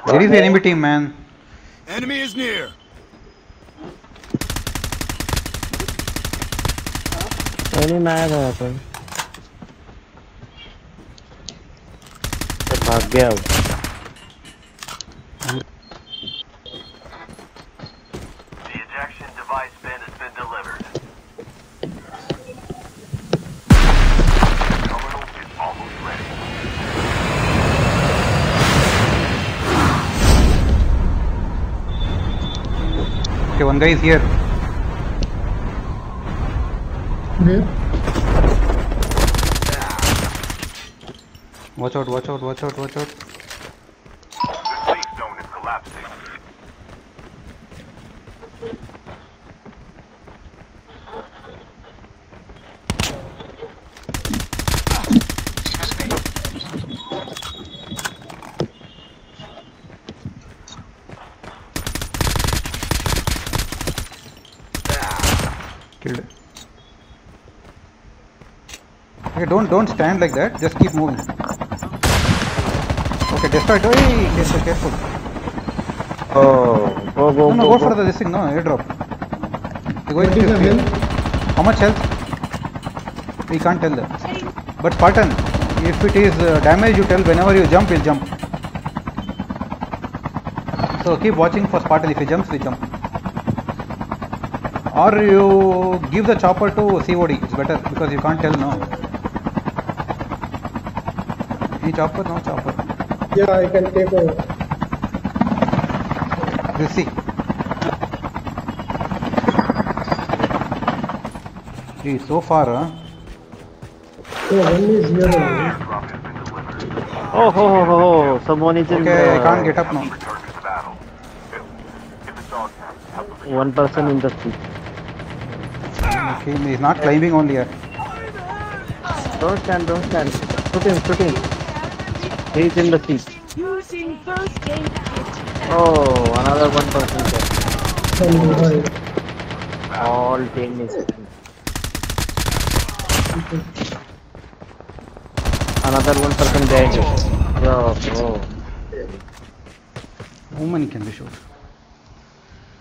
There is the enemy team, man. Enemy is near. Enemy आया था पर भाग गया वो। The ejection device bin has been delivered. Terminal is almost ready. Okay, one guy is here. Where? Watch out, watch out, watch out, watch out. The safe zone is collapsing. Killed it. Okay, don't stand like that. Just keep moving. Okay, destroy. Hey, careful, careful. Oh, go. No, go for this thing. No, airdrop. You're going What to is the this field. health? How much health? We can't tell that. But Spartan, if it is damage, you tell. Whenever you jump, he'll jump. So keep watching for Spartan. If he jumps, we jump. Or you give the chopper to COD. It's better because you can't tell now. Any chopper? No chopper. Yeah, I can take over. We'll see. Gee, so far, huh? So one is here. Airdrop has been delivered. Oh, someone is in Okay, I can't get up now. Return to battle. If the dog have the one person in the seat. Okay, he's not climbing only here. Don't stand. Shoot him. He's in the seat. Using first aid kit. Oh, another one person there. From behind. All team is another one person there. Oh. How many can we shoot?